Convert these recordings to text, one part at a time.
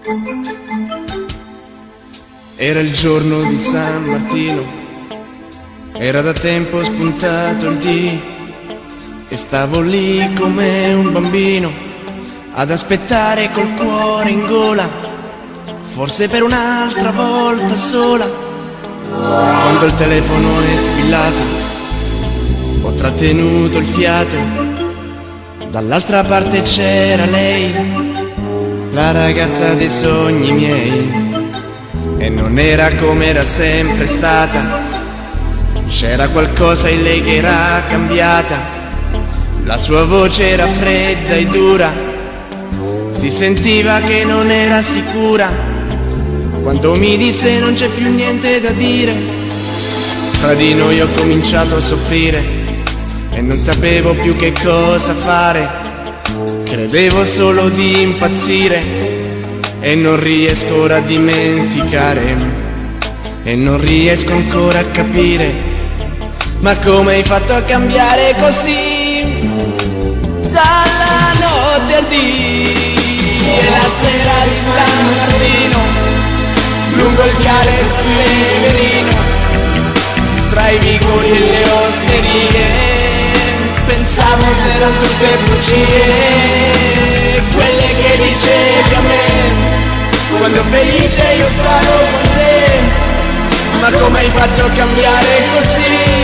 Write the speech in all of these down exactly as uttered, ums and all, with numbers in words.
Era il giorno di San Martino, era da tempo spuntato il dì e stavo lì come un bambino ad aspettare col cuore in gola, forse per un'altra volta sola. Quando il telefono è squillato, ho trattenuto il fiato, dall'altra parte c'era lei, la ragazza dei sogni miei. E non era come era sempre stata, c'era qualcosa in lei che era cambiata. La sua voce era fredda e dura, si sentiva che non era sicura. Quando mi disse non c'è più niente da dire, fra di noi ho cominciato a soffrire e non sapevo più che cosa fare. Credevo solo di impazzire e non riesco ora a dimenticare, e non riesco ancora a capire, ma come hai fatto a cambiare così? Dalla notte al dì e la sera di San Martino, lungo il viale Severino, tra i vicoli e le osterie, pensavo se erano tutte bugie, quelle che dicevi a me quando felice io stavo con te. Ma come hai fatto a cambiare così?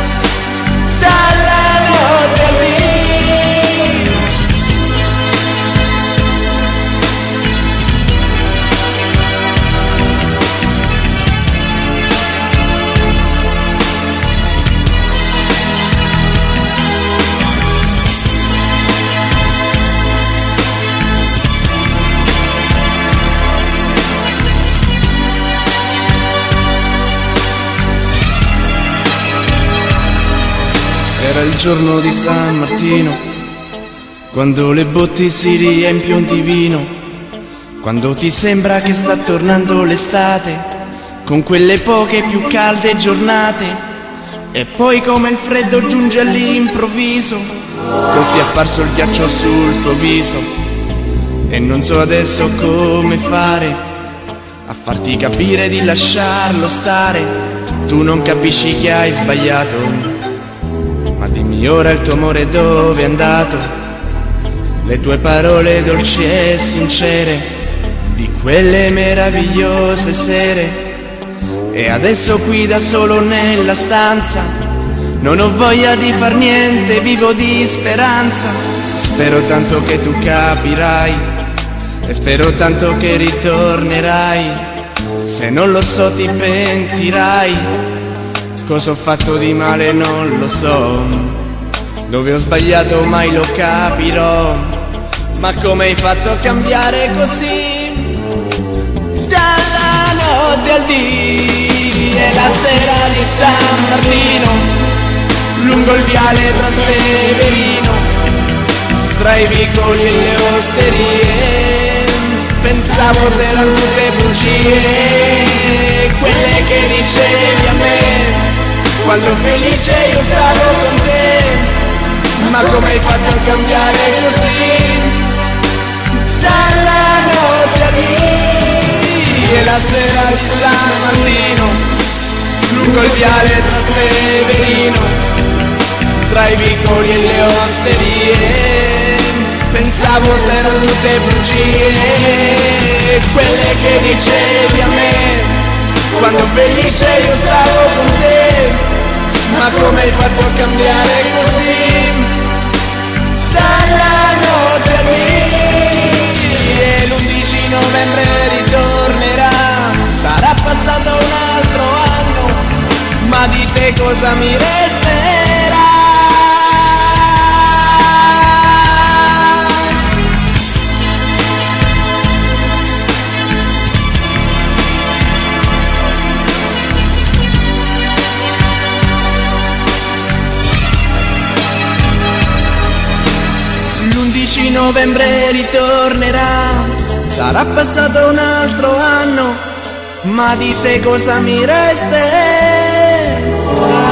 Dalla notte al dì. Era il giorno di San Martino, quando le botti si riempiono di vino, quando ti sembra che sta tornando l'estate, con quelle poche più calde giornate, e poi come il freddo giunge all'improvviso, così è apparso il ghiaccio sul tuo viso, e non so adesso come fare a farti capire di lasciarlo stare. Tu non capisci che hai sbagliato, ma dimmi ora il tuo amore dove è andato, le tue parole dolci e sincere, di quelle meravigliose sere. E adesso qui da solo nella stanza, non ho voglia di far niente, vivo di speranza. Spero tanto che tu capirai, e spero tanto che ritornerai. Se non lo so ti pentirai. Cosa ho fatto di male non lo so, dove ho sbagliato mai lo capirò. Ma come hai fatto a cambiare così? Dalla notte al dì e la sera di San Martino, lungo il viale Trastevere, tra i vicoli e le osterie, pensavo se erano tutte bugie, quelle che dicevi a me quando felice io stavo con te. Ma come hai fatto a cambiare così? Dalla notte al dì e la sera di San Martino, lungo il viale Trastevere, tra i vicoli e le osterie, pensavo se erano tutte bugie, quelle che dicevi a me quando felice io stavo con te. Ma come hai fatto a cambiare così? Dalla notte al dì e l'undici novembre ritornerà, sarà passato un altro anno, ma di te cosa mi resterà? L'undici novembre ritornerà, sarà passato un altro anno, ma di te cosa mi resterà?